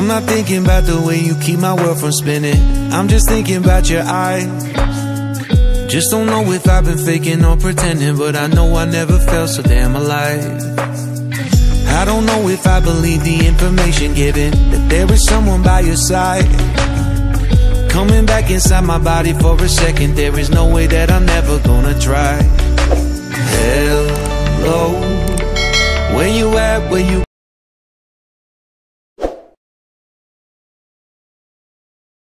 I'm not thinking about the way you keep my world from spinning. I'm just thinking about your eyes. Just don't know if I've been faking or pretending, but I know I never felt so damn alive. I don't know if I believe the information given, that there is someone by your side. Coming back inside my body for a second, there is no way that I'm never gonna try. Hello, where you at, where you